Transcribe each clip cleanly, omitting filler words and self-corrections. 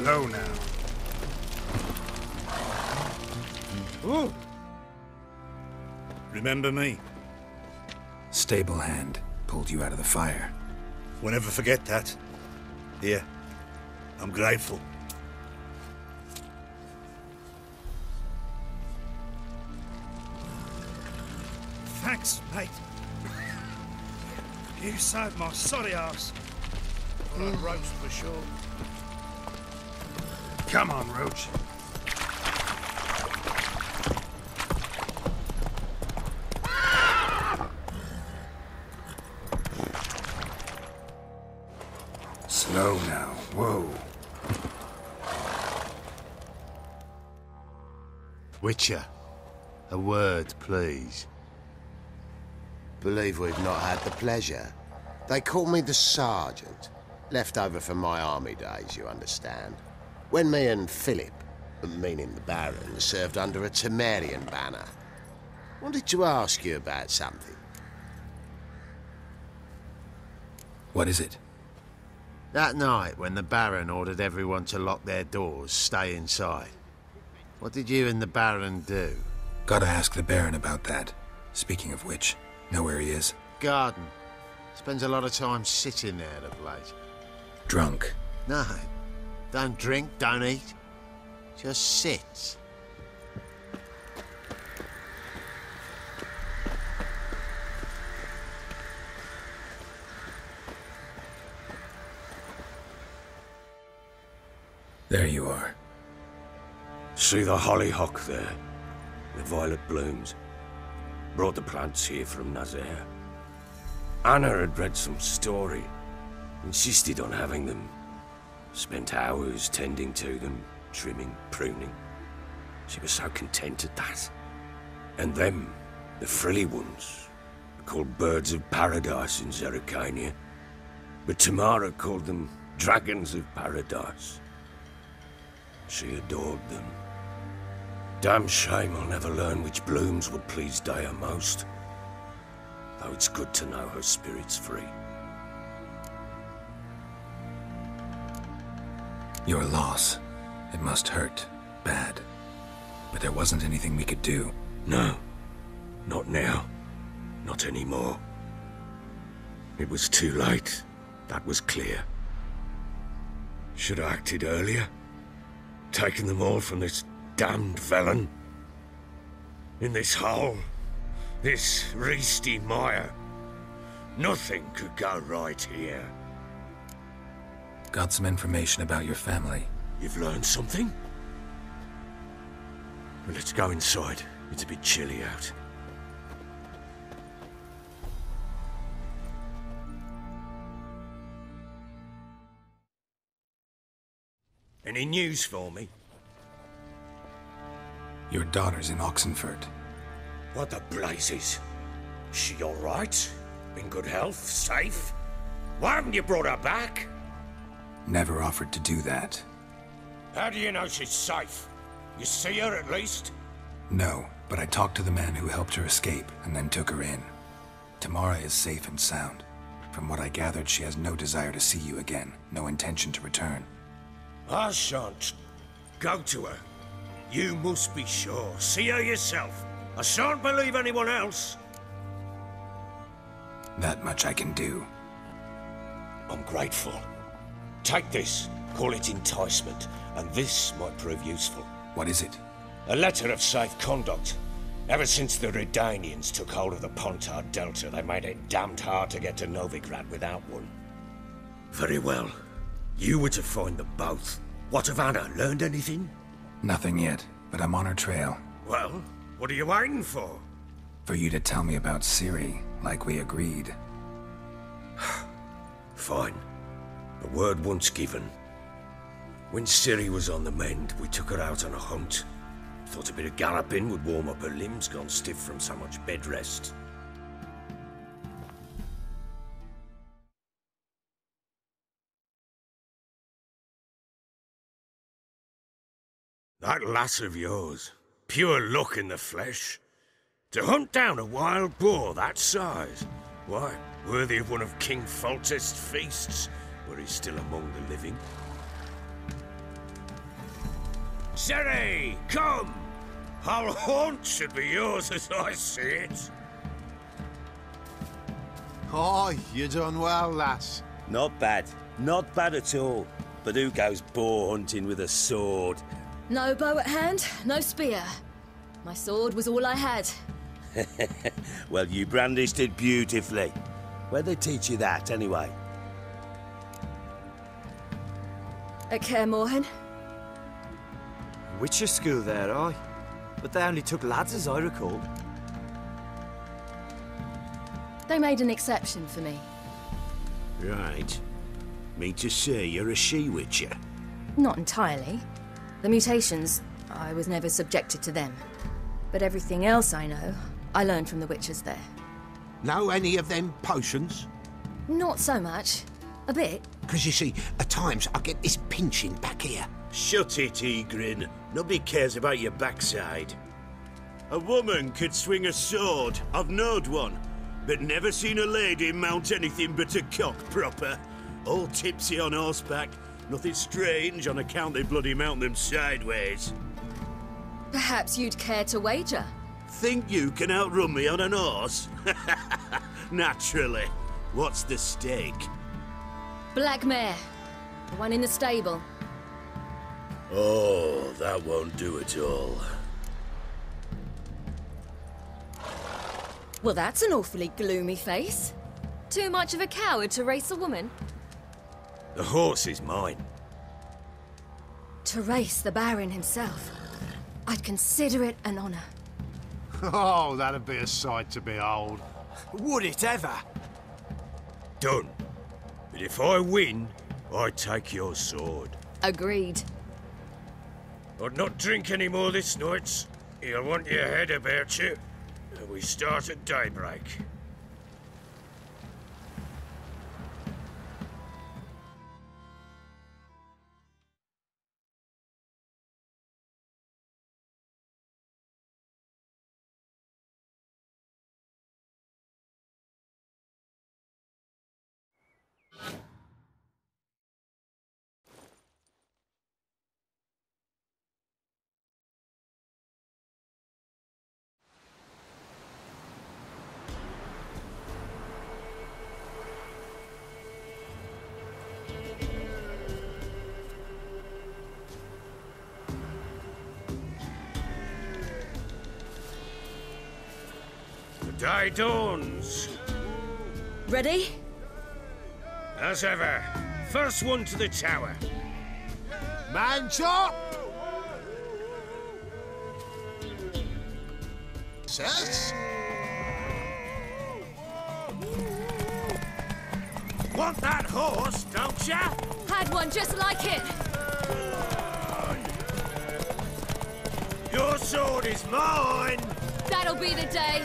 Slow now. Ooh. Remember me? Stable hand pulled you out of the fire. Won't ever forget that. Here, I'm grateful. Thanks, mate. You saved my sorry ass. Well, I'd roast for sure. Come on, Roach. Slow now. Whoa. Witcher, a word, please. Believe we've not had the pleasure. They call me the Sergeant. Left over from my army days, you understand. When me and Philip, meaning the Baron, served under a Temerian banner. Wanted to ask you about something. What is it? That night when the Baron ordered everyone to lock their doors, stay inside. What did you and the Baron do? Gotta ask the Baron about that. Speaking of which, know where he is? Garden. Spends a lot of time sitting there of late. Drunk. No. Don't drink, don't eat. Just sits. There you are. See the hollyhock there? The violet blooms. Brought the plants here from Nazaire. Anna had read some story. Insisted on having them. Spent hours tending to them, trimming, pruning. She was so content at that. And them, the frilly ones, are called birds of paradise in Zerrikania. But Tamara called them dragons of paradise. She adored them. Damn shame I'll never learn which blooms would please Daya most. Though it's good to know her spirit's free. Your loss. It must hurt. Bad. But there wasn't anything we could do. No. Not now. Not anymore. It was too late. That was clear. Should have acted earlier. Taken them all from this damned Velen. In this hole. This reesty mire. Nothing could go right here. Got some information about your family. You've learned something? Well, let's go inside. It's a bit chilly out. Any news for me? Your daughter's in Oxenfurt. What the blazes? She all right? In good health? Safe? Why haven't you brought her back? Never offered to do that. How do you know she's safe? You see her at least? No, but I talked to the man who helped her escape and then took her in. Tamara is safe and sound. From what I gathered, she has no desire to see you again, no intention to return. I shan't. Go to her. You must be sure. See her yourself. I shan't believe anyone else. That much I can do. I'm grateful. Take this. Call it enticement. And this might prove useful. What is it? A letter of safe conduct. Ever since the Redanians took hold of the Pontar Delta, they made it damned hard to get to Novigrad without one. Very well. You were to find them both. What of Anna? Learned anything? Nothing yet, but I'm on her trail. Well, what are you waiting for? For you to tell me about Ciri, like we agreed. Fine. The word once given. When Ciri was on the mend, we took her out on a hunt. Thought a bit of galloping would warm up her limbs gone stiff from so much bed rest. That lass of yours, pure luck in the flesh. To hunt down a wild boar that size, why, worthy of one of King Foltest's feasts, where he's still among the living. Sherry, come! Our haunt should be yours as I see it. Oh, you done well, lass. Not bad. Not bad at all. But who goes boar hunting with a sword? No bow at hand, no spear. My sword was all I had. Well, you brandished it beautifully. Where'd they teach you that, anyway? At Kaer Morhen. Witcher school there, aye. But they only took lads, as I recall. They made an exception for me. Right. Mean to say you're a she-witcher? Not entirely. The mutations, I was never subjected to them. But everything else I know, I learned from the witchers there. Know any of them potions? Not so much. A bit. Because you see, at times I get this pinching back here. Shut it, Egrin. Nobody cares about your backside. A woman could swing a sword. I've knowed one. But never seen a lady mount anything but a cock proper. All tipsy on horseback. Nothing strange on account they bloody mount them sideways. Perhaps you'd care to wager? Think you can outrun me on an horse? Naturally. What's the stake? Black mare. The one in the stable. Oh, that won't do at all. Well, that's an awfully gloomy face. Too much of a coward to race a woman? The horse is mine. To race the Baron himself. I'd consider it an honor. Oh, that'd be a sight to behold. Would it ever? Done. But if I win, I take your sword. Agreed. I'd not drink any more this night. You'll want your head about you. And we start at daybreak. The day dawns. Ready? As ever, first one to the tower. Man chop! Sirs? Want that horse, don't ya? Had one just like it. Your sword is mine! That'll be the day.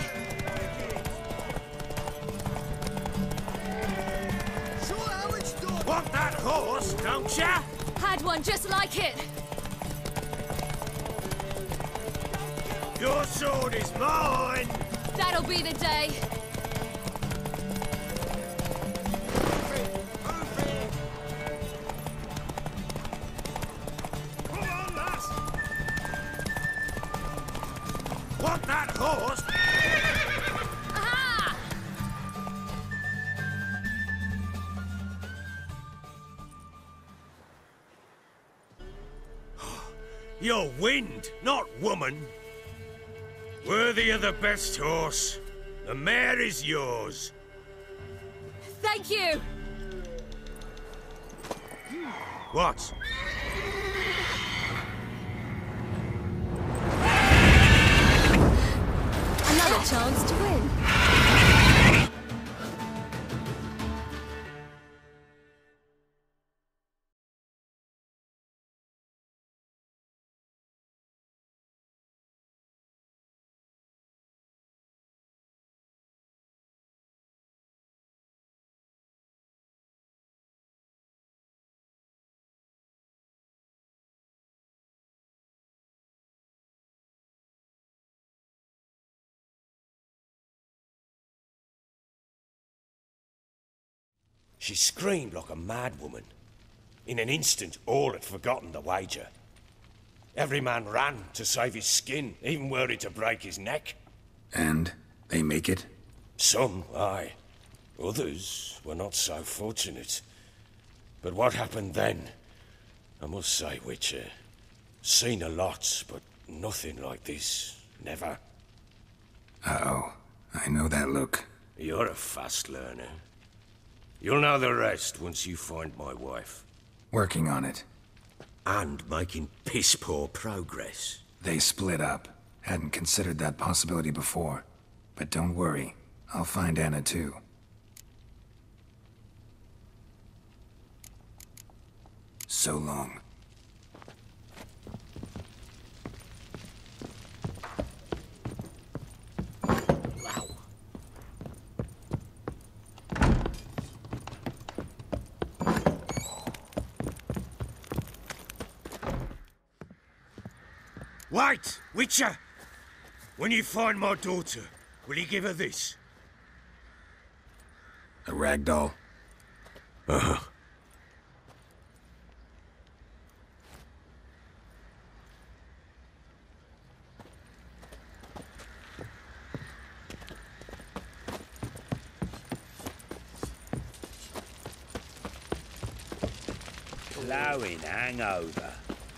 Want that horse, don't ya? Had one just like it. Your sword is mine! That'll be the day. Come on, lass! Want that horse? Aha! You're wind, not woman. Worthy of the best horse. The mare is yours. Thank you. What? Another chance to win. She screamed like a mad woman. In an instant, all had forgotten the wager. Every man ran to save his skin, even were it to break his neck. And they make it? Some, aye. Others were not so fortunate. But what happened then? I must say, Witcher, seen a lot, but nothing like this. Never. Uh-oh. I know that look. You're a fast learner. You'll know the rest once you find my wife. Working on it. And making piss-poor progress. They split up. Hadn't considered that possibility before. But don't worry. I'll find Anna too. So long. Wait, Witcher! When you find my daughter, will you give her this? A rag doll? Uh-huh. Blowing hangover.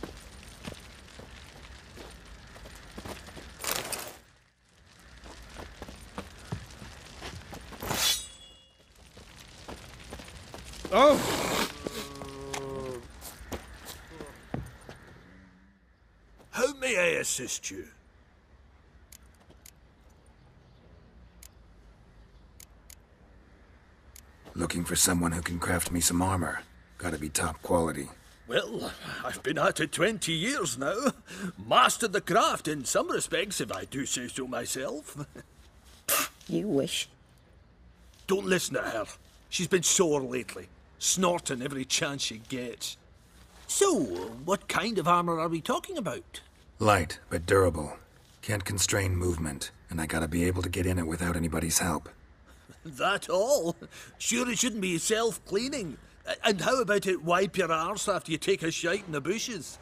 Oh! How may I assist you? Looking for someone who can craft me some armor. Gotta be top quality. Well, I've been at it 20 years now. Mastered the craft in some respects, if I do say so myself. You wish. Don't listen to her. She's been sore lately, snorting every chance she gets. So, what kind of armor are we talking about? Light, but durable. Can't constrain movement, and I gotta be able to get in it without anybody's help. That all? Sure it shouldn't be self-cleaning. And how about it wipe your arse after you take a shite in the bushes?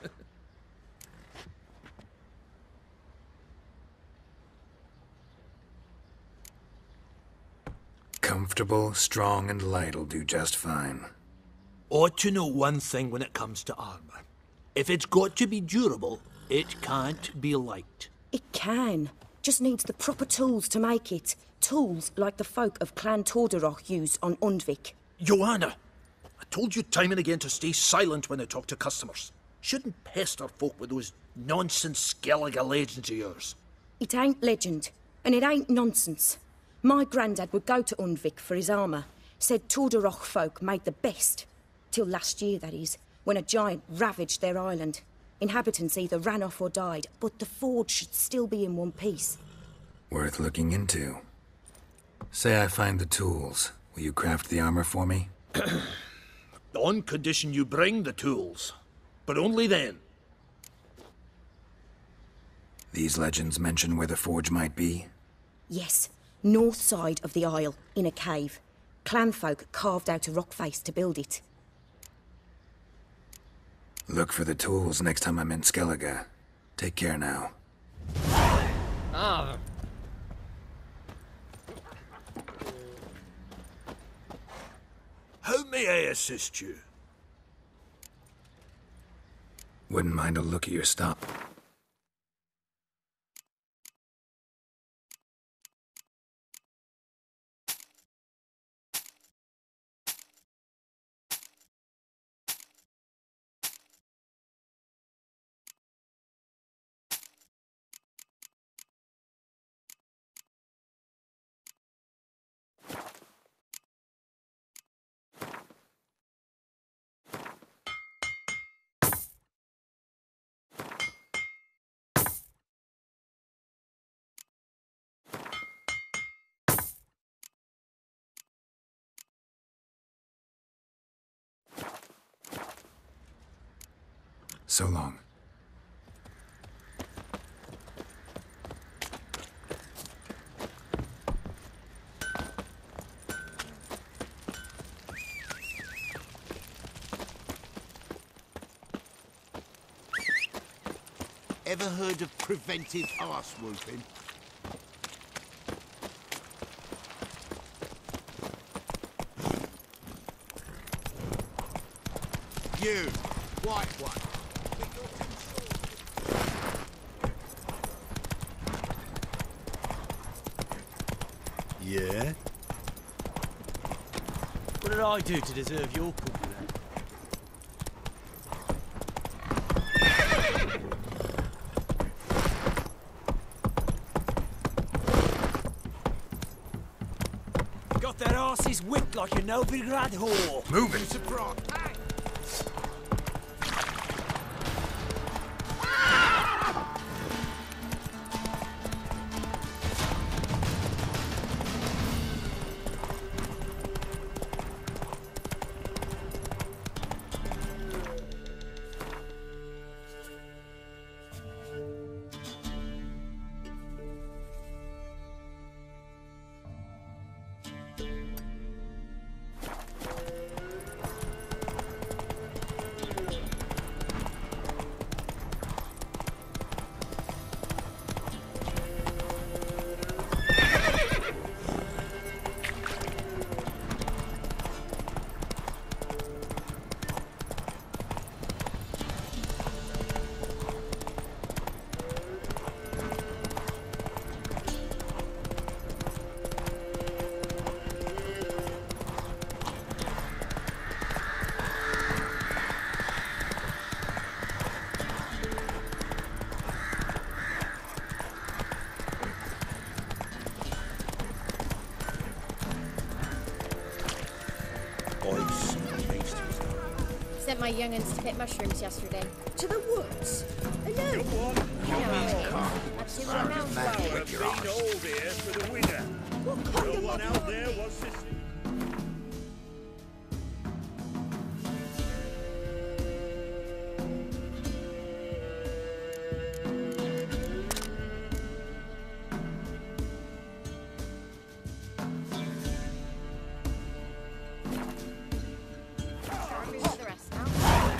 Comfortable, strong, and light'll do just fine. Ought to know one thing when it comes to armor. If it's got to be durable, it can't be light. It can. Just needs the proper tools to make it. Tools like the folk of Clan Tordarroch use on Undvik. Joanna, I told you time and again to stay silent when I talk to customers. Shouldn't pester folk with those nonsense Skellige legends of yours. It ain't legend, and it ain't nonsense. My granddad would go to Undvik for his armour. Said Tordarroch folk made the best. Till last year, that is, when a giant ravaged their island. Inhabitants either ran off or died, but the forge should still be in one piece. Worth looking into. Say I find the tools. Will you craft the armor for me? On condition you bring the tools. But only then. These legends mention where the forge might be? Yes, north side of the isle, in a cave. Clanfolk carved out a rock face to build it. Look for the tools next time I'm in Skellige. Take care now. Ah. How may I assist you? Wouldn't mind a look at your stuff. So long. Ever heard of preventive arse whooping? You, white one. Yeah? What did I do to deserve your compliment? Got that arse's whipped like a Novigrad whore. Move it! Surprise! Sent my young'uns to pick mushrooms yesterday. To the woods? No. I've seen what amounts to. Been old here for the winter. What kind No of one out there was this. The rest now.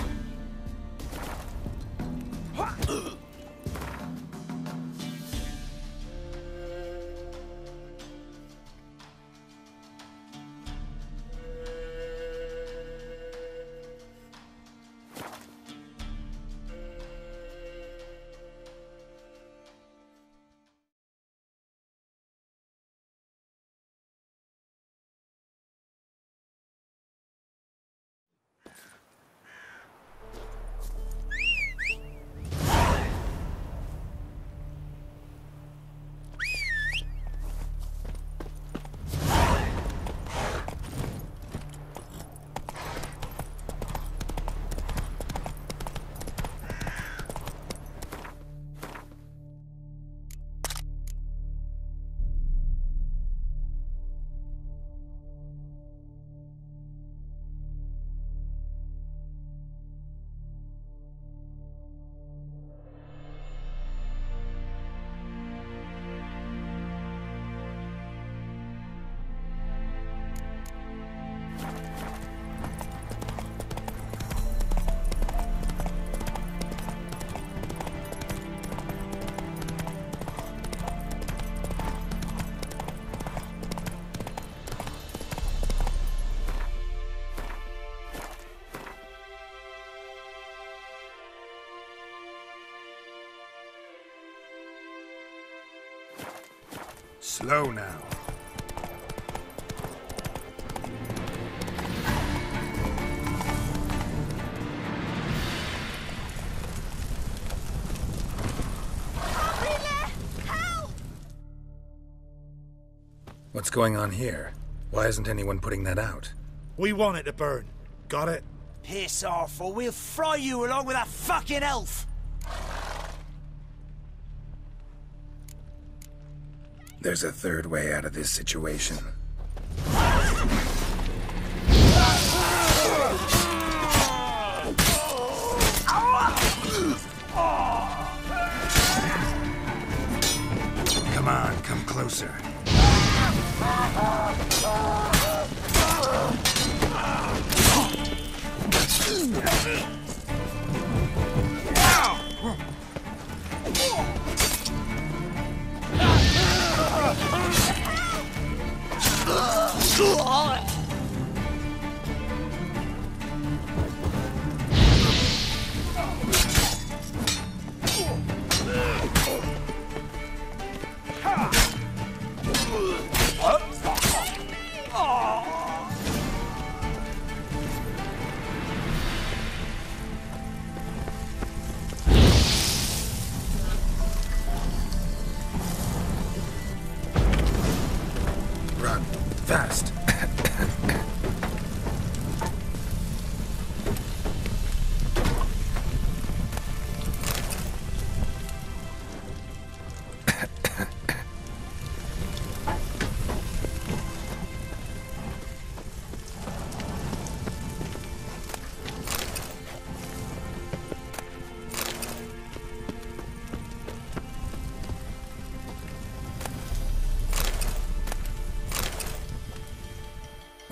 Slow now. What's going on here? Why isn't anyone putting that out? We want it to burn. Got it? Piss off, or we'll fry you along with that fucking elf! There's a third way out of this situation. Come on, come closer.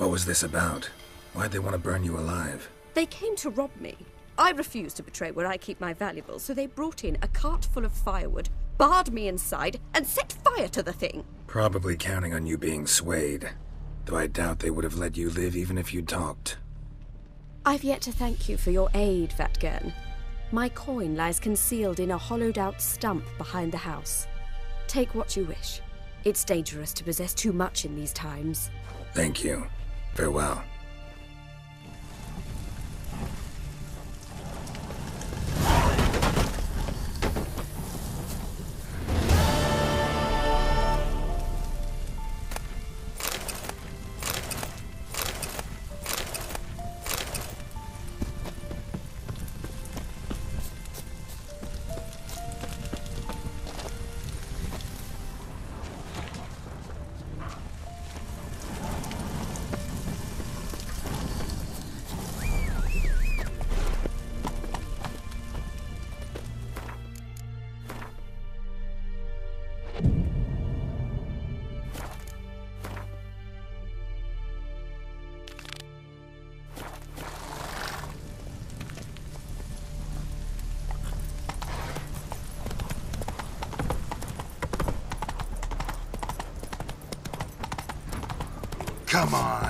What was this about? Why'd they want to burn you alive? They came to rob me. I refused to betray where I keep my valuables, so they brought in a cart full of firewood, barred me inside, and set fire to the thing. Probably counting on you being swayed. Though I doubt they would have let you live even if you talked. I've yet to thank you for your aid, Vatgern. My coin lies concealed in a hollowed-out stump behind the house. Take what you wish. It's dangerous to possess too much in these times. Thank you. Farewell. Come on.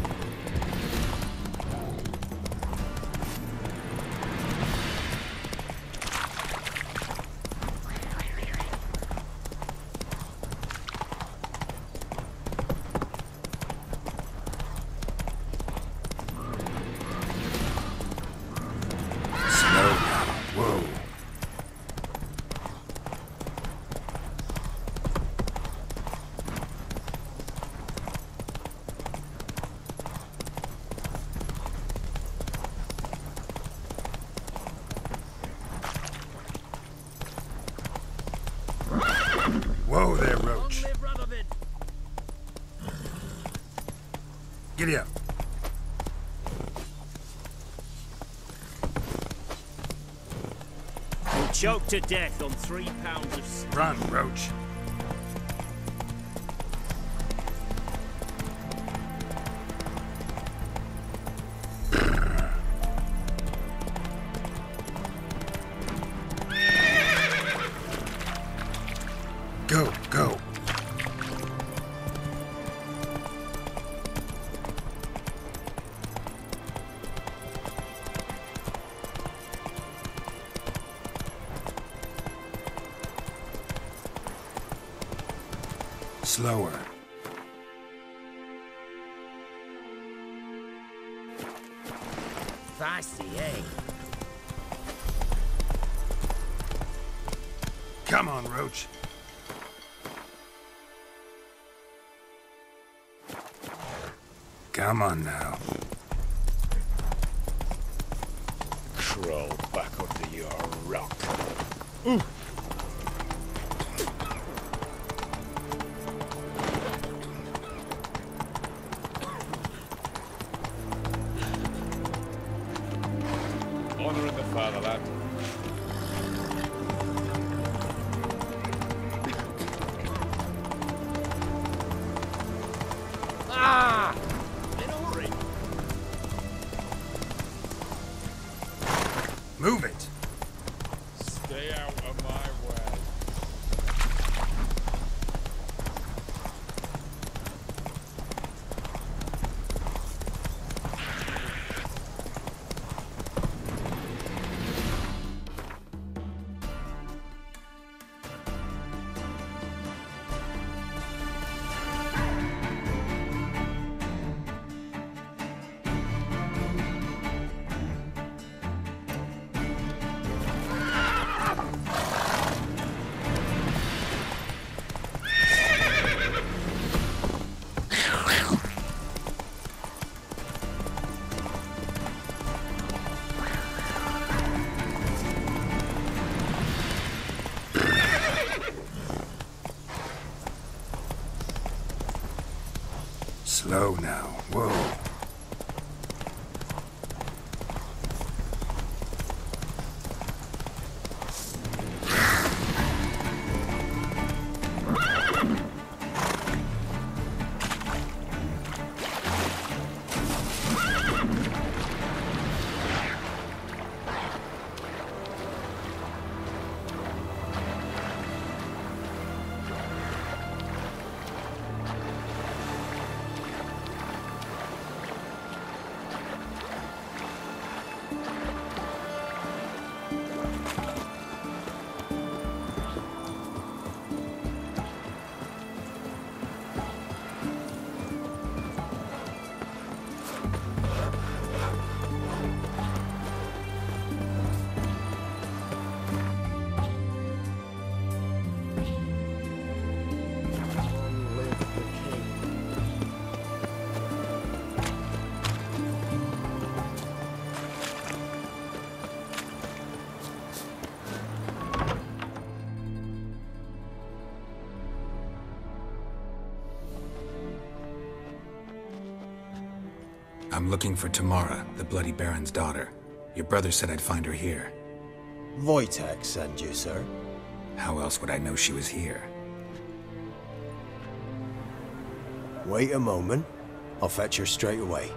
Whoa there, Roach. Giddy up. You'll choke to death on 3 pounds of... Run, Roach. Go, go. Slower. Feisty, eh? Come on, Roach. Come on now. Crawl back under your rock. Honouring the fatherland. Ah! Move it. Stay out of my way. Slow now. Whoa. I'm looking for Tamara, the Bloody Baron's daughter. Your brother said I'd find her here. Wojtek sent you, sir. How else would I know she was here? Wait a moment. I'll fetch her straight away.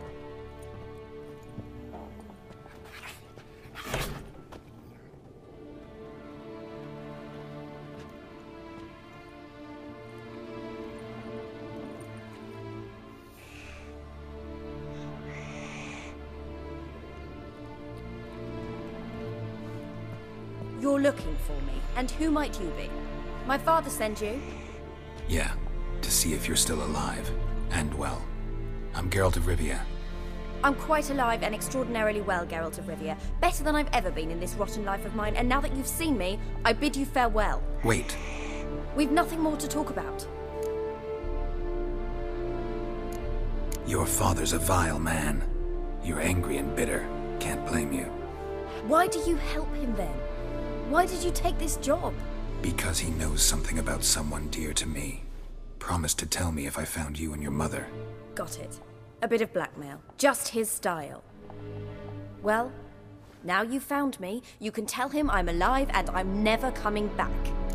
You're looking for me, and who might you be? My father sent you? Yeah, to see if you're still alive. And well. I'm Geralt of Rivia. I'm quite alive and extraordinarily well, Geralt of Rivia. Better than I've ever been in this rotten life of mine, and now that you've seen me, I bid you farewell. Wait. We've nothing more to talk about. Your father's a vile man. You're angry and bitter. Can't blame you. Why do you help him then? Why did you take this job? Because he knows something about someone dear to me. Promised to tell me if I found you and your mother. Got it. A bit of blackmail. Just his style. Well, now you've found me, you can tell him I'm alive and I'm never coming back.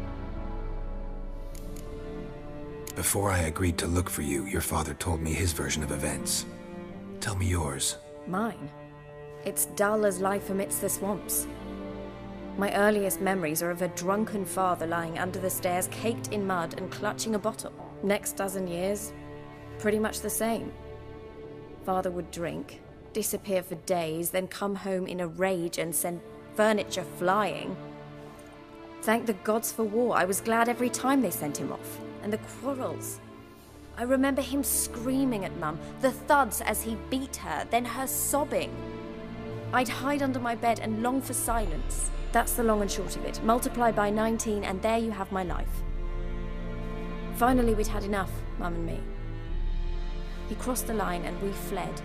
Before I agreed to look for you, your father told me his version of events. Tell me yours. Mine? It's dull as life amidst the swamps. My earliest memories are of a drunken father lying under the stairs, caked in mud and clutching a bottle. Next dozen years, pretty much the same. Father would drink, disappear for days, then come home in a rage and send furniture flying. Thank the gods for war. I was glad every time they sent him off. And the quarrels. I remember him screaming at Mum, the thuds as he beat her, then her sobbing. I'd hide under my bed and long for silence. That's the long and short of it. Multiply by 19 and there you have my life. Finally, we'd had enough, Mum and me. He crossed the line and we fled.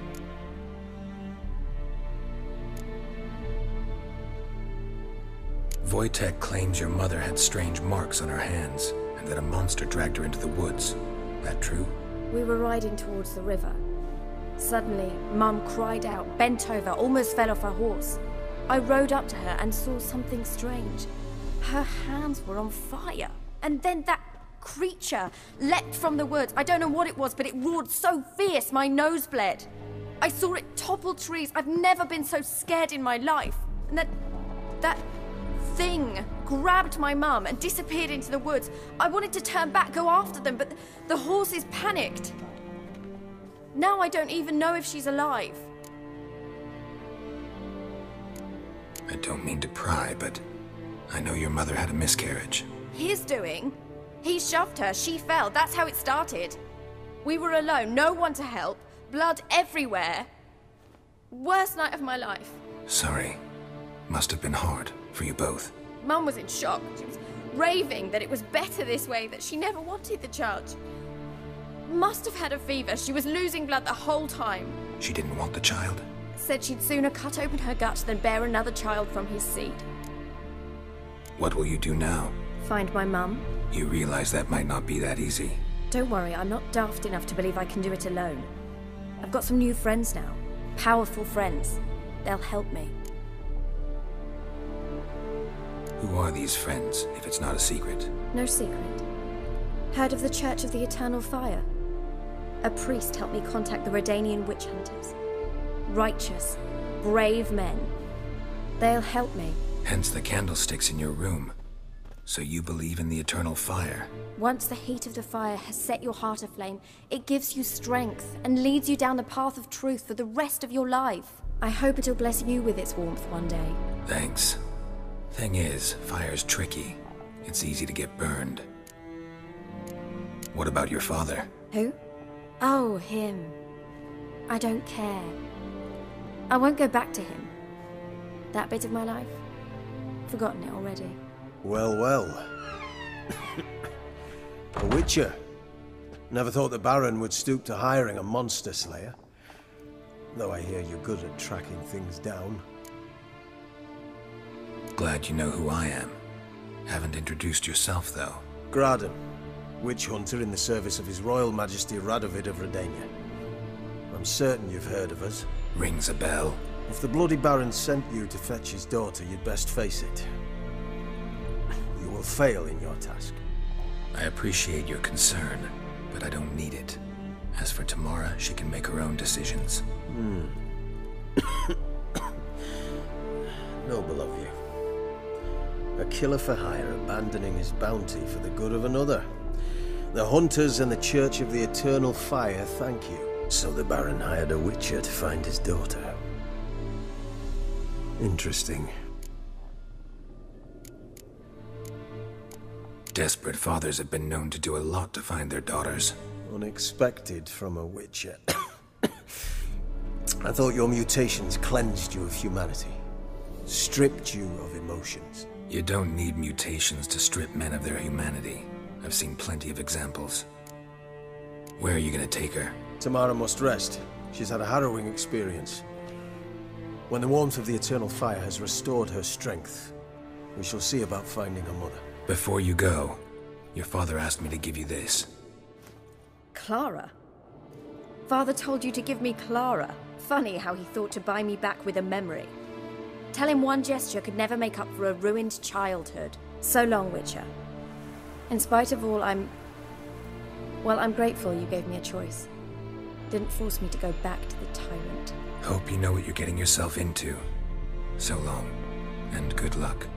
Wojtek claims your mother had strange marks on her hands, and that a monster dragged her into the woods. That true? We were riding towards the river. Suddenly, Mum cried out, bent over, almost fell off her horse. I rode up to her and saw something strange. Her hands were on fire. And then that creature leapt from the woods. I don't know what it was, but it roared so fierce my nose bled. I saw it topple trees. I've never been so scared in my life. And that thing grabbed my mum and disappeared into the woods. I wanted to turn back, go after them, but the horses panicked. Now I don't even know if she's alive. I don't mean to pry, but I know your mother had a miscarriage. His doing? He shoved her, she fell, that's how it started. We were alone, no one to help, blood everywhere. Worst night of my life. Sorry. Must have been hard for you both. Mum was in shock. She was raving that it was better this way, that she never wanted the child. Must have had a fever. She was losing blood the whole time. She didn't want the child? Said she'd sooner cut open her gut than bear another child from his seed. What will you do now? Find my mum. You realize that might not be that easy. Don't worry, I'm not daft enough to believe I can do it alone. I've got some new friends now. Powerful friends. They'll help me. Who are these friends, if it's not a secret? No secret. Heard of the Church of the Eternal Fire? A priest helped me contact the Redanian witch hunters. Righteous, brave men. They'll help me. Hence the candlesticks in your room. So you believe in the eternal fire? Once the heat of the fire has set your heart aflame, it gives you strength and leads you down the path of truth for the rest of your life. I hope it'll bless you with its warmth one day. Thanks. Thing is, fire's tricky. It's easy to get burned. What about your father? Who? Oh, him. I don't care. I won't go back to him. That bit of my life? Forgotten it already. Well, well. A witcher. Never thought the Baron would stoop to hiring a monster slayer. Though I hear you're good at tracking things down. Glad you know who I am. Haven't introduced yourself, though. Graden, witch hunter in the service of His Royal Majesty Radovid of Redania. I'm I'm certain you've heard of us. Rings a bell. If the Bloody Baron sent you to fetch his daughter, you'd best face it. You will fail in your task. I appreciate your concern, but I don't need it. As for Tamara, she can make her own decisions. Noble of you. A killer for hire abandoning his bounty for the good of another. The Hunters and the Church of the Eternal Fire thank you. So the Baron hired a witcher to find his daughter. Interesting. Desperate fathers have been known to do a lot to find their daughters. Unexpected from a witcher. I thought your mutations cleansed you of humanity. Stripped you of emotions. You don't need mutations to strip men of their humanity. I've seen plenty of examples. Where are you gonna take her? Tamara must rest. She's had a harrowing experience. When the warmth of the Eternal Fire has restored her strength, we shall see about finding her mother. Before you go, your father asked me to give you this. Clara? Father told you to give me Clara. Funny how he thought to buy me back with a memory. Tell him one gesture could never make up for a ruined childhood. So long, Witcher. In spite of all, I'm grateful you gave me a choice. Didn't force me to go back to the tyrant. Hope you know what you're getting yourself into. So long, and good luck.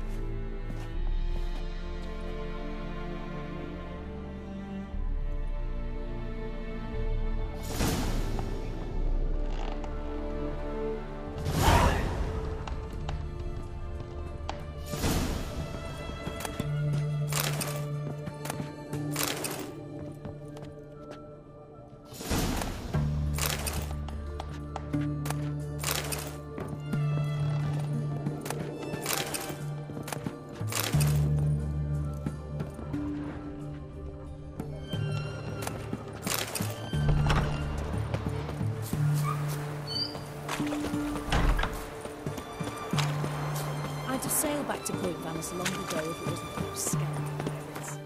I'd have sailed back to Point Vanus long ago if it wasn't for those scoundrel pirates.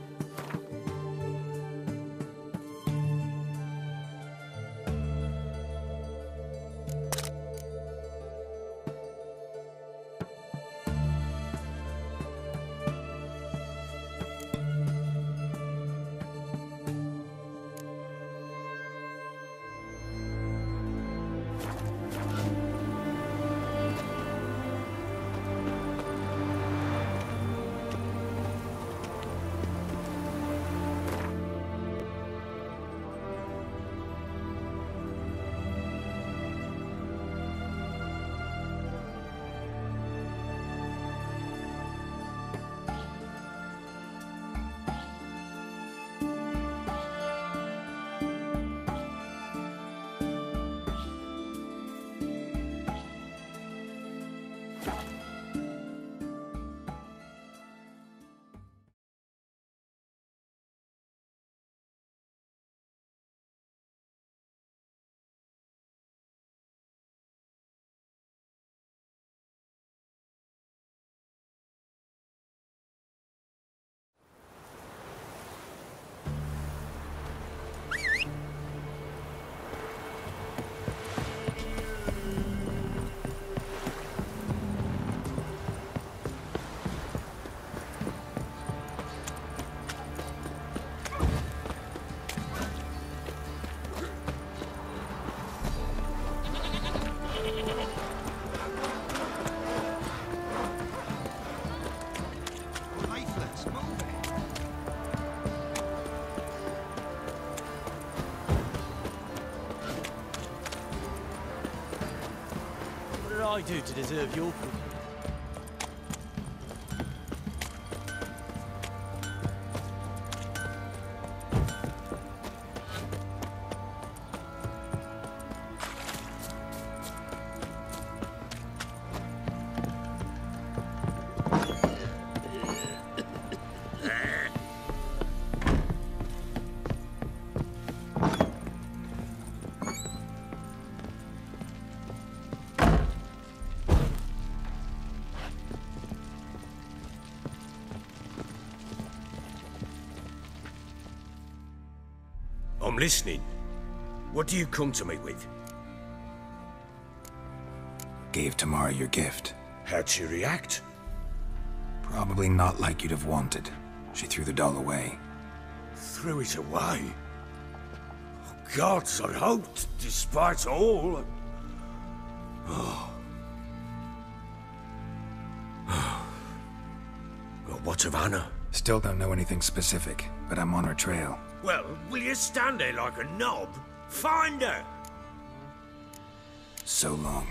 I do to deserve your cooking? I'm listening. What do you come to me with? Gave Tamara your gift. How'd she react? Probably not like you'd have wanted. She threw the doll away. Threw it away? Oh, gods, I hoped, despite all... Oh. Well, what of Anna? Still don't know anything specific, but I'm on her trail. Well, will you stand there like a knob? Find her! So long.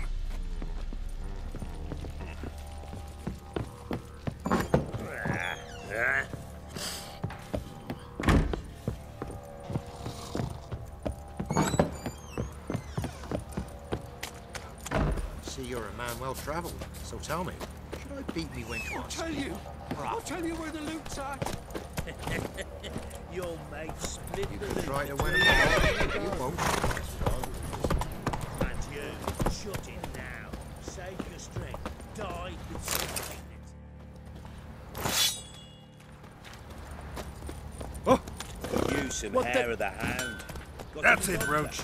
See, you're a man well travelled, so tell me, should I beat me when I'll tell you. I'll tell you where the loot's at. Your mate split You the can loot. try to win him, but you won't. And you, shut it now. Save your strength. Die with some dignity. Use some hair of the hound. Got That's some it, vodka? Roach.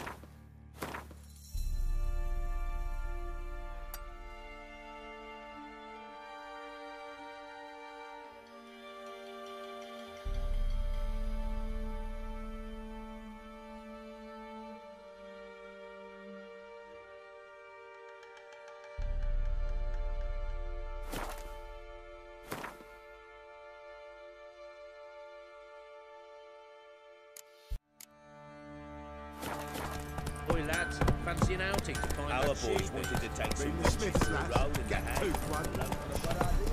Boy, lads, fancy an outing to find Our that boys sheep? wanted to take some Bring the witches Smiths, for a lads. roll in the Get hay. pooped, one.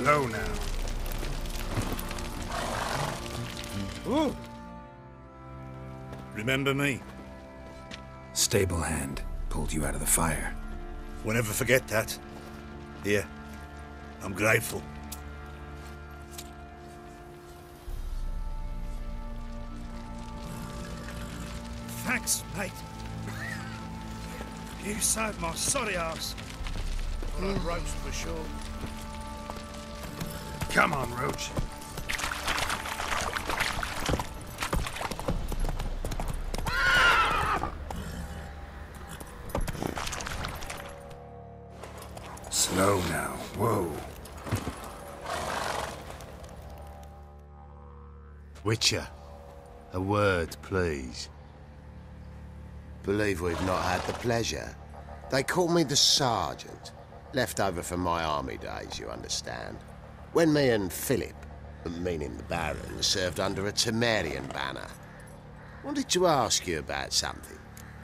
Slow now. Ooh. Remember me? Stable hand pulled you out of the fire. We'll never forget that. Here, I'm grateful. Thanks, mate. You saved my sorry ass. Well, I'd roast for sure. Come on, Roach. Slow now. Whoa. Witcher, a word, please. Believe we've not had the pleasure. They call me the Sergeant. Left over from my army days, you understand. When me and Philip, meaning the Baron, served under a Temerian banner. Wanted to ask you about something.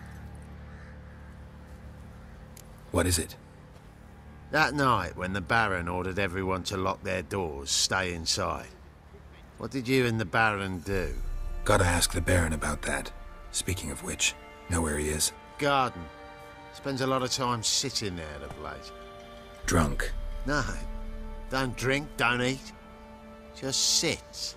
What is it? That night, when the Baron ordered everyone to lock their doors, stay inside. What did you and the Baron do? Gotta ask the Baron about that. Speaking of which, know where he is? Garden. Spends a lot of time sitting there of late. Drunk. No. Don't drink, don't eat. Just sits.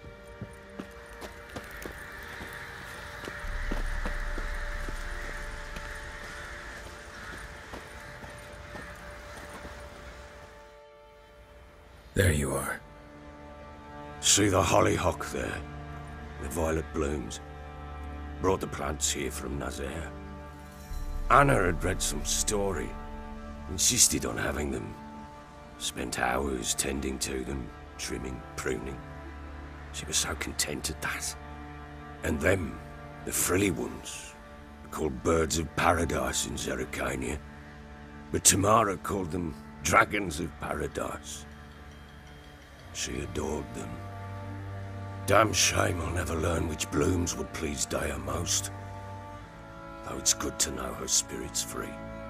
There you are. See the hollyhock there? The violet blooms. Brought the plants here from Nazaire. Anna had read some story. Insisted on having them. Spent hours tending to them, trimming, pruning. She was so content at that. And them, the frilly ones, are called birds of paradise in Zerrikania. But Tamara called them dragons of paradise. She adored them. Damn shame I'll never learn which blooms would please Dea most. Though it's good to know her spirit's free.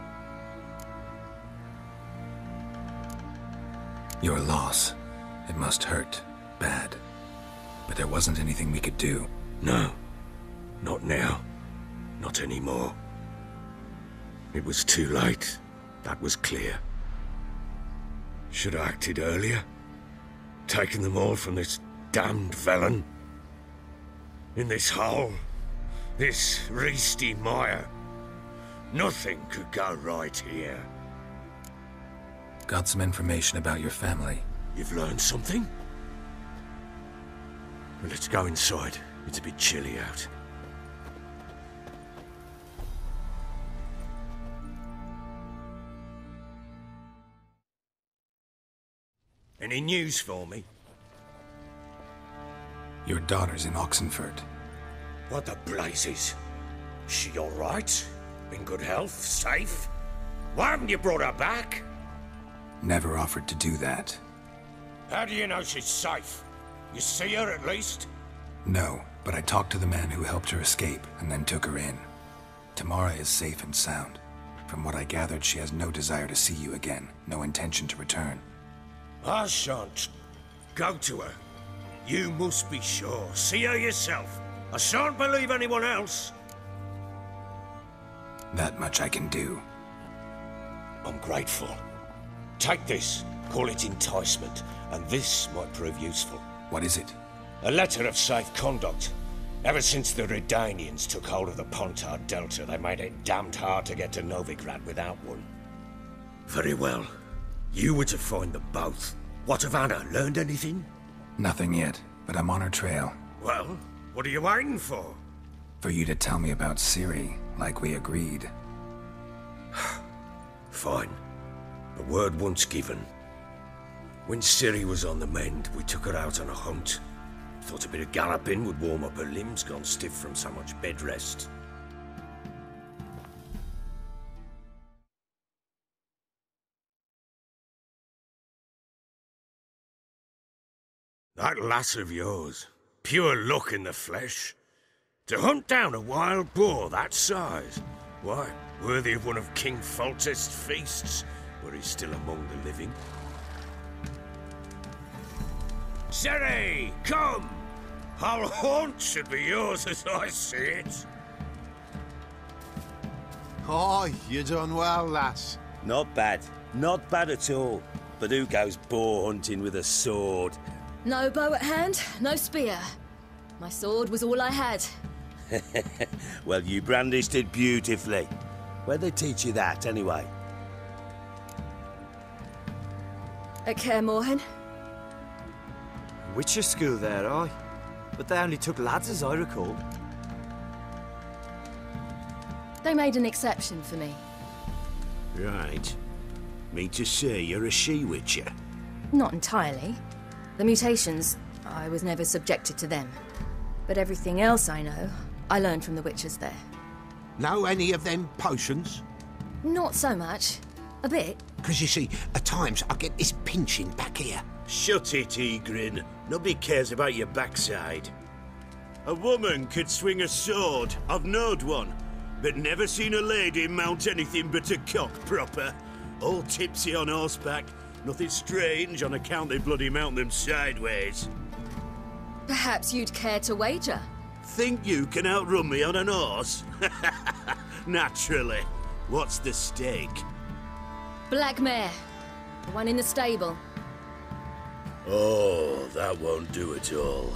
Your loss. It must hurt. Bad. But there wasn't anything we could do. No. Not now. Not anymore. It was too late. That was clear. Should have acted earlier. Taken them all from this damned Velen. In this hole. This Reesty mire. Nothing could go right here. Got some information about your family. You've learned something? Well, let's go inside. It's a bit chilly out. Any news for me? Your daughter's in Oxenfurt. What the blazes? She all right? In good health? Safe? Why haven't you brought her back? Never offered to do that. How do you know she's safe? You see her at least? No, but I talked to the man who helped her escape and then took her in. Tamara is safe and sound. From what I gathered, she has no desire to see you again, no intention to return. I shan't. Go to her. You must be sure. See her yourself. I shan't believe anyone else. That much I can do. I'm grateful. Take this. Call it enticement, and this might prove useful. What is it? A letter of safe conduct. Ever since the Redanians took hold of the Pontard Delta, they made it damned hard to get to Novigrad without one. Very well. You were to find them both. What of Anna? Learned anything? Nothing yet, but I'm on her trail. Well, what are you waiting for? For you to tell me about Ciri, like we agreed. Fine. The word once given. When Ciri was on the mend, we took her out on a hunt. Thought a bit of galloping would warm up her limbs, gone stiff from so much bed rest. That lass of yours, pure luck in the flesh. To hunt down a wild boar that size, why, worthy of one of King Foltest's feasts, where he's still among the living. Cere, come! Our haunt should be yours as I see it. Oh, you done well, lass. Not bad. Not bad at all. But who goes boar hunting with a sword? No bow at hand, no spear. My sword was all I had. Well, you brandished it beautifully. Where'd they teach you that, anyway? At Kaer Morhen. Witcher school there, aye. But they only took lads, as I recall. They made an exception for me. Right. Mean to say you're a she-witcher? Not entirely. The mutations, I was never subjected to them. But everything else I know, I learned from the witches there. Know any of them potions? Not so much. A bit. Because you see, at times I get this pinching back here. Shut it, Egrin. Nobody cares about your backside. A woman could swing a sword, I've knowed one, but never seen a lady mount anything but a cock proper. All tipsy on horseback, nothing strange on account they bloody mount them sideways. Perhaps you'd care to wager? Think you can outrun me on an horse? Naturally. What's the stake? Black mare. The one in the stable. Oh, that won't do at all.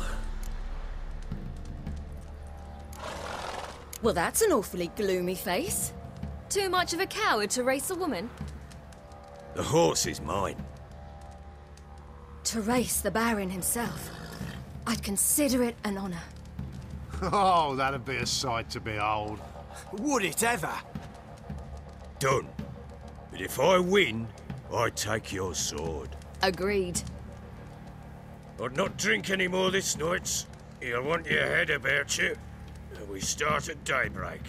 Well, that's an awfully gloomy face. Too much of a coward to race a woman? The horse is mine. To race the Baron himself. I'd consider it an honor. Oh, that'd be a sight to behold. Would it ever? Done. But if I win, I take your sword. Agreed. I'd not drink any more this night. You'll want your head about you. We start at daybreak.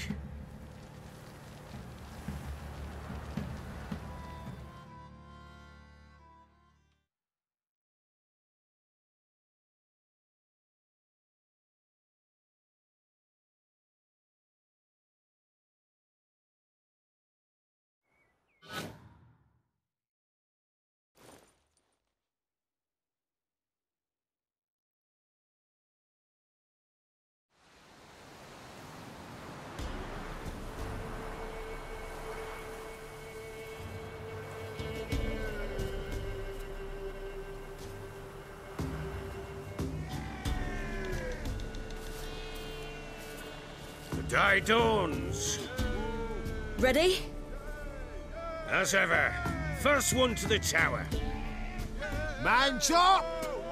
The day dawns. Ready? As ever. First one to the tower. Man chop!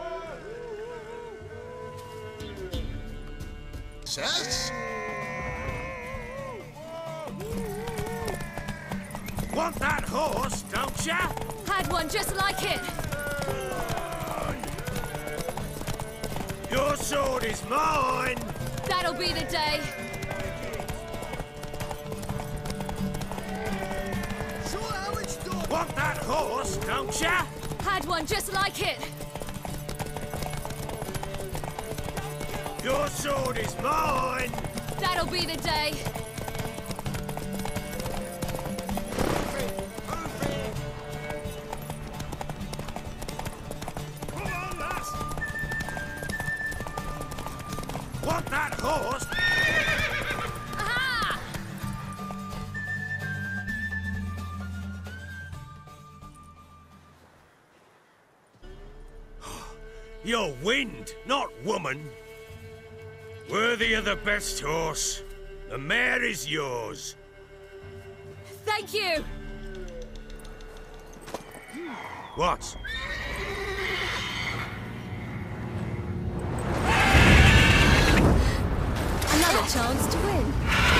Sirs? Want that horse, don't ya? Had one just like it. Your sword is mine. That'll be the day. Want that horse, don't ya? Had one just like it. Your sword is mine. That'll be the day. Come on, lass. Want that horse? Aha! You're wind, not woman. Worthy of the best horse. The mare is yours. Thank you. What? Another chance to win.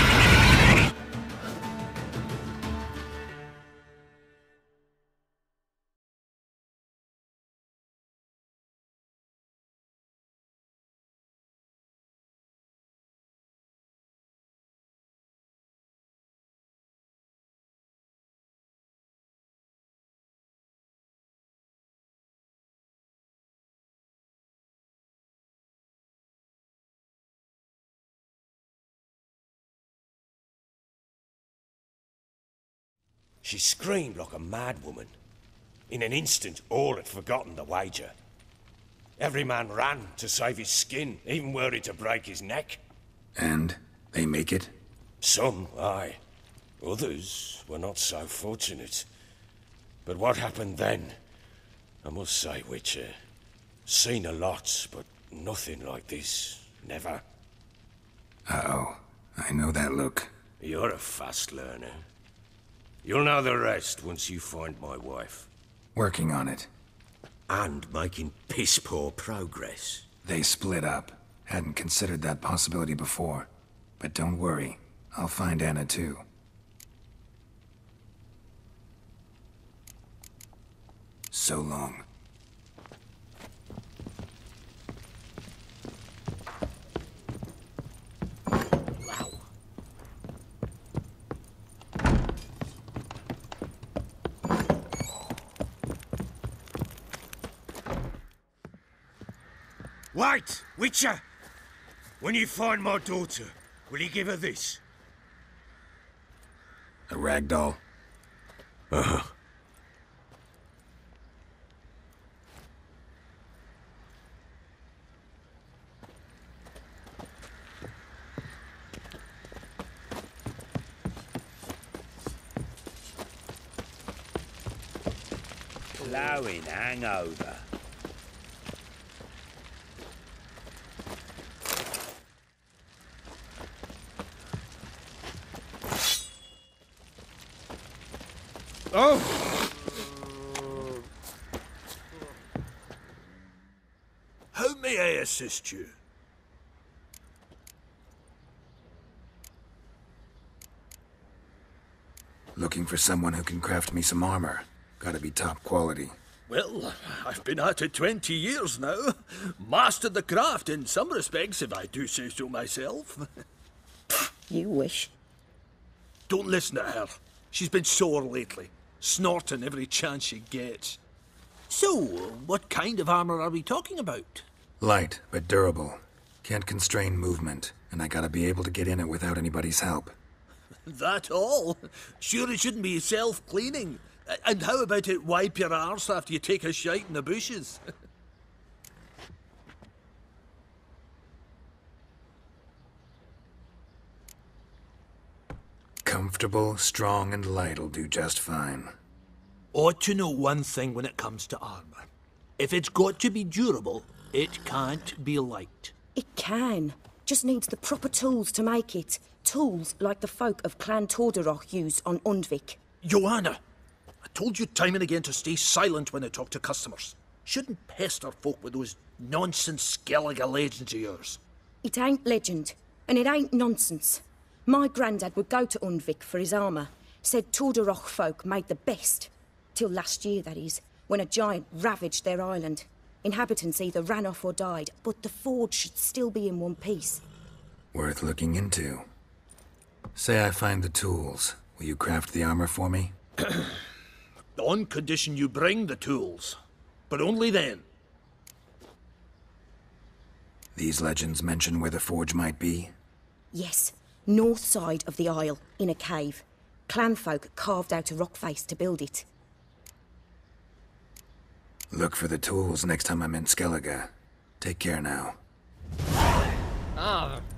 She screamed like a mad woman. In an instant, all had forgotten the wager. Every man ran to save his skin, even were it to break his neck. And they make it? Some, aye. Others were not so fortunate. But what happened then? I must say, Witcher, seen a lot, but nothing like this. Never. Uh-oh. I know that look. You're a fast learner. You'll know the rest once you find my wife. Working on it. And making piss-poor progress. They split up. Hadn't considered that possibility before. But don't worry. I'll find Anna too. So long. Wait, Witcher! When you find my daughter, will you give her this? A rag doll? Uh-huh. Blowing hangover. Oh! How may I assist you? Looking for someone who can craft me some armor. Gotta be top quality. Well, I've been at it 20 years now. Mastered the craft in some respects, if I do say so myself. You wish. Don't listen to her. She's been sore lately, snorting every chance she gets. So, what kind of armor are we talking about? Light, but durable. Can't constrain movement, and I gotta be able to get in it without anybody's help. That all? Sure it shouldn't be self-cleaning. And how about it wipe your arse after you take a shite in the bushes? Comfortable, strong, and light'll do just fine. Ought to know one thing when it comes to armor. If it's got to be durable, it can't be light. It can. Just needs the proper tools to make it. Tools like the folk of Clan Tordarroch used on Undvik. Joanna, I told you time and again to stay silent when I talk to customers. Shouldn't pester folk with those nonsense Skellige legends of yours. It ain't legend, and it ain't nonsense. My granddad would go to Undvik for his armour. Said Tordarroch folk made the best. Till last year, that is, when a giant ravaged their island. Inhabitants either ran off or died, but the forge should still be in one piece. Worth looking into. Say I find the tools. Will you craft the armor for me? On condition you bring the tools. But only then. These legends mention where the forge might be? Yes, north side of the isle, in a cave. Clanfolk carved out a rock face to build it. Look for the tools next time I'm in Skellige. Take care now. Ah.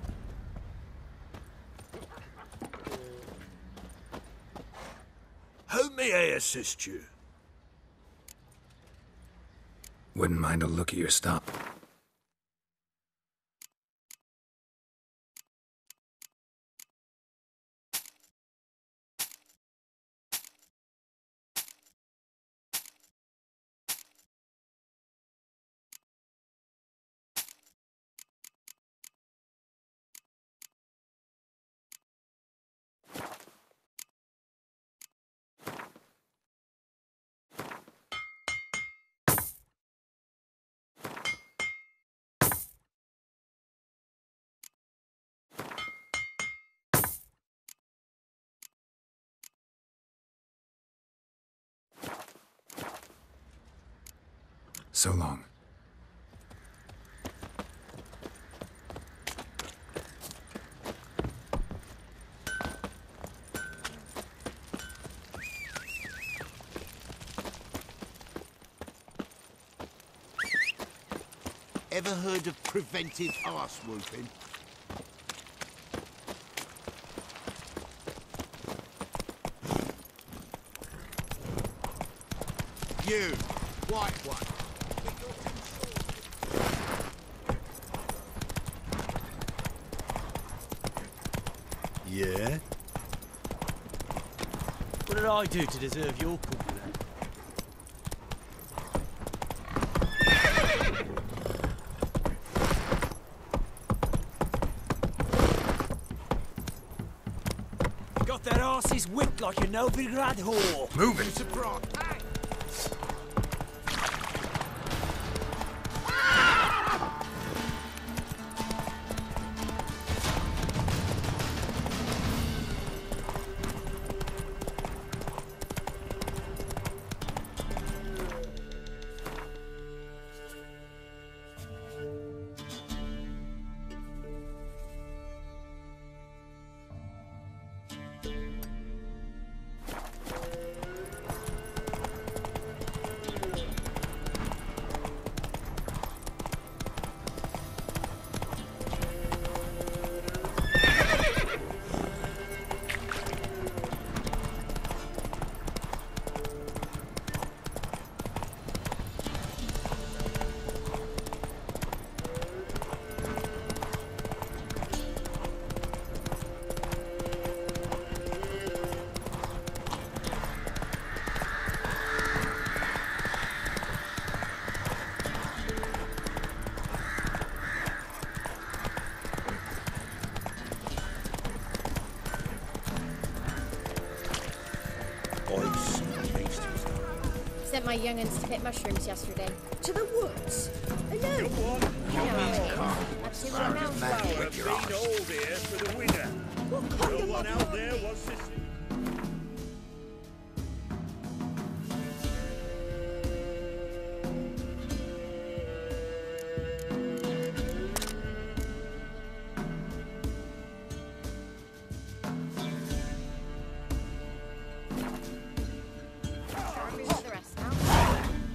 How may I assist you? Wouldn't mind a look at your stock. So long. Ever heard of preventive arse whooping? You, white one. Yeah? What did I do to deserve your company? You got their asses whipped like a Novigrad whore. Move it. Surprise. Sent my young'uns to pick mushrooms yesterday. To the woods? Alone? Up to the mountain flower. I've been all here for the winter. What kind No of one out there wants to see. The rest now.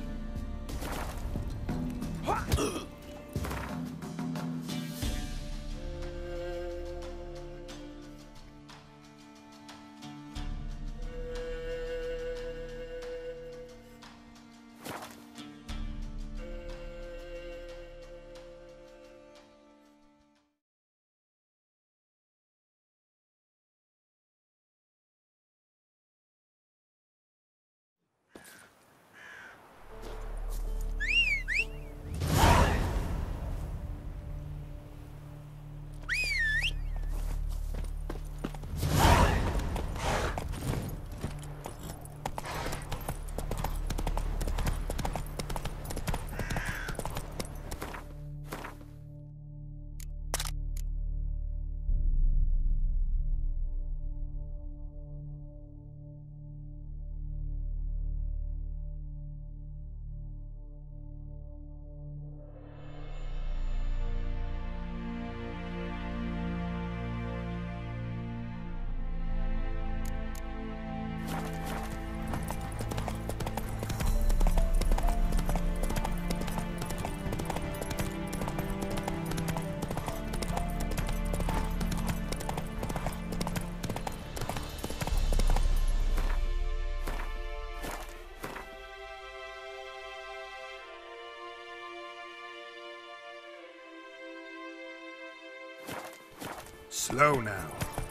Slow now.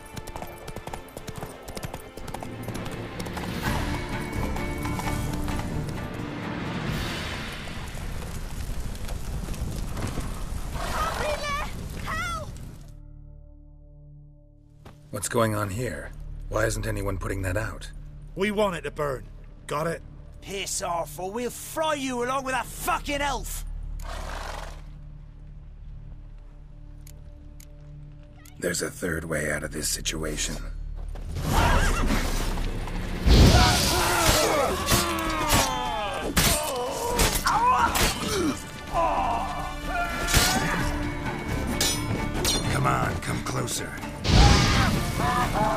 What's going on here? Why isn't anyone putting that out? We want it to burn. Got it? Piss off, or we'll fry you along with that fucking elf! There's a third way out of this situation. Come on, come closer.